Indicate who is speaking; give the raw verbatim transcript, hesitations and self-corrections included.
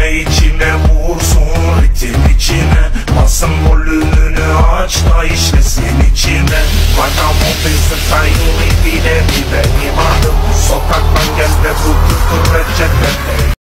Speaker 1: içine içine vursun ritim içine. Basın volümünü aç da işlesin içine. Bana bu bizim sayılı bile bir benim